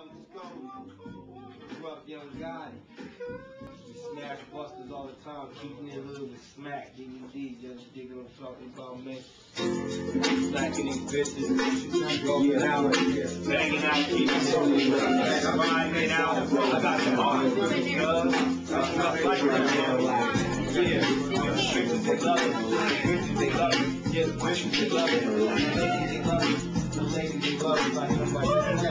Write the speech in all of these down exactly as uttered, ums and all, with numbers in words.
Kurupt Gail Gotti. Smash busters all the time, keeping it little with smack. D V D, just dig what I'm talking about, man. Smacking these bitches, going out, banging out, keeping it moving. Riding out, I got the heart, love, stuff like that. Yeah, bitches they love it, bitches they love it, yeah, bitches they love it, ladies they love it, the ladies they love it, like nobody.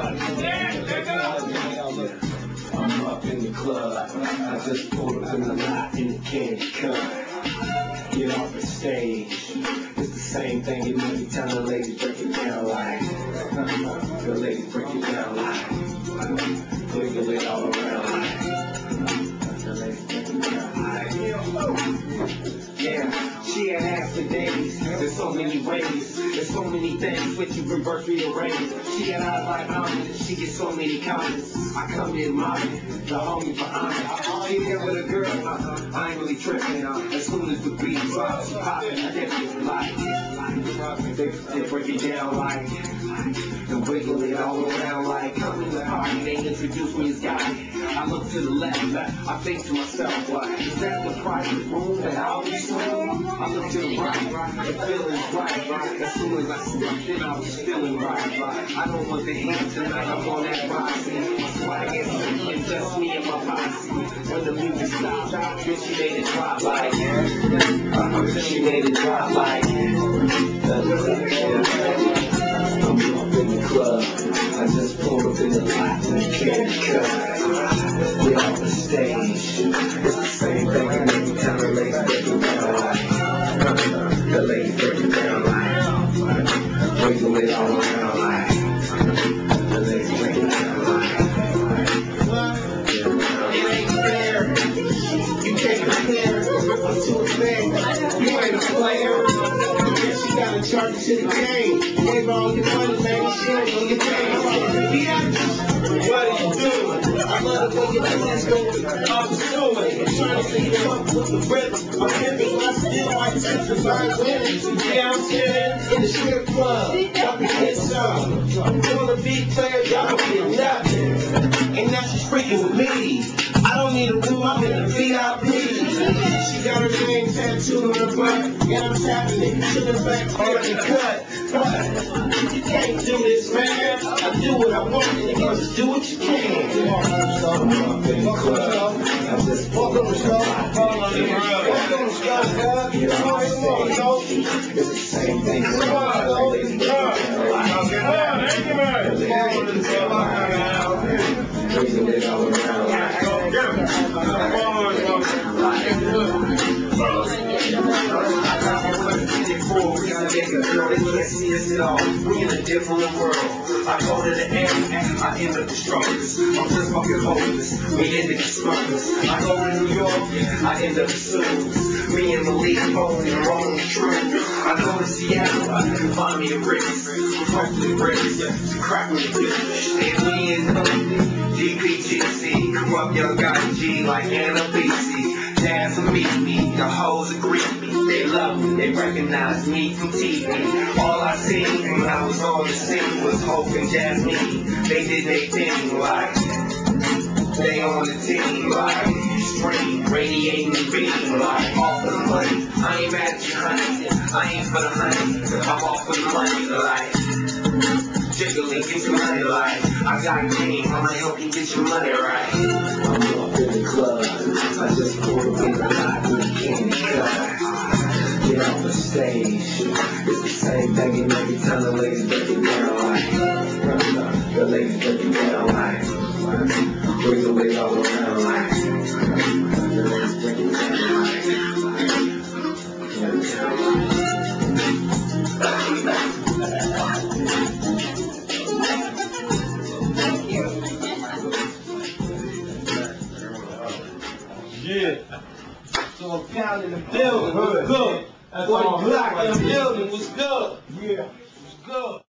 I'm up in the club, I just pulled up in the lot in the candy cup. Get off the stage, it's the same thing, and every time the ladies break it down like, the ladies break it down like, wiggle it all around like, the ladies break it down like, yeah, she had ass for days, there's so many ways, there's so many things, which you reverse rearrange. She had eyes like almonds, she gets so many comments. I come in mobbing, the homie behind me. She here with a girl, uh-huh. I ain't really tripping. Uh, as soon as the beat drops, she popping, I guess it's like, they, they break it down like, and wiggle it all around like, come in the party, they introduce me as guy. I look to the left, I think to myself, like, is that the private room that I'll be soon? I look to the right, the feeling's right, right. As soon as I stepped in, I was feeling right, right. I don't want the heat tonight, I'm on that boxing. Swag is simply just me and my posse. When the music stopped, bitch, she made it drop like, uh-huh, she made it drop like, I'm up in the club, I just pulled up in the lot in the candy cup. Get off the stage, it's the same thing, and every time the ladies break it down like, the ladies break it down like, wiggle it all around like, the ladies break it down like. You can't compare, I'm too bad, you ain't a player. Yeah, she got a charge to the game. Gave all your money, man, she don't know your pain. What are you doing? I love the way your hands go off the sewer. I'm trying to see you up with the rhythm. I'm giving my skill, my tips and my women. Yeah, I'm sitting in the strip club. Y'all can get some. I'm gonna be player, y'all can get nothing. And now she's freaking with me. I don't need a room, I'm in the V I P. She got her name tattooed on her butt, and I'm tapping it to the back part of the cut. But you can't do this, man. I do what I want, and you must do what you can. I'm up in the club. I'm just welcome to the show. Welcome to the show, man. You know what I'm saying? It's the same thing. Come on, ladies. Come on, thank you, man. Wiggle it all around like, they can't see us at all. We in a different world. I go to the end, I end up the strongest. I'm just fucking hopeless. We end up the smartest. I go to New York, I end up the suits. Me and Malik both in wrong true. I go to Seattle, I can find me a bricks. Hopefully bricks, to crack with the bitch. And we in G P G C, Kurupt Gail Gotti G like Anna B C. Dance and meet me, the hoes agree with me. They love me, they recognize me from T V. All I seen when I was on the scene was Hope and Jasmine. They did their thing like, they on the team like, stream, radiating the beam like, all for the money. I ain't mad at you, honey. I ain't for the honey. I'm all for the money like, jiggling, get your money right. I got game, I'ma help you get your money right. I'm up in the club, I just pulled up in the lot with the candy cup. Get off the stage, it's the same thing, and every time the ladies break it down like, the ladies break it down like, wiggle it all around like, the ladies break it down like, yeah. So I'm down in the building, what's good? That's all Glocc in the building, what's good? Yeah, what's good?